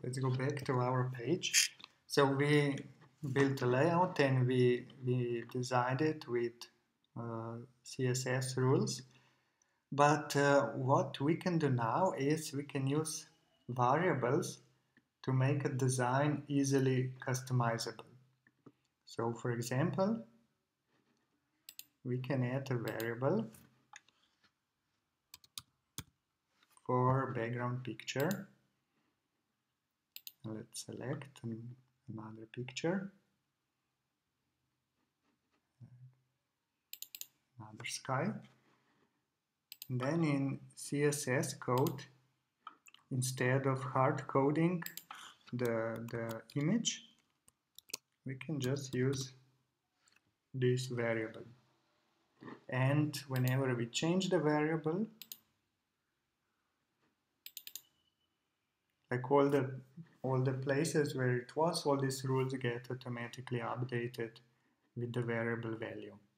let's go back to our page. So we built a layout and we designed it with CSS rules. But what we can do now is we can use variables to make a design easily customizable. So for example, we can add a variable for background picture. Let's select another picture, another sky. And then in CSS code, instead of hard coding the image, we can just use this variable. And whenever we change the variable, like all the places where it was, all these rules get automatically updated with the variable value.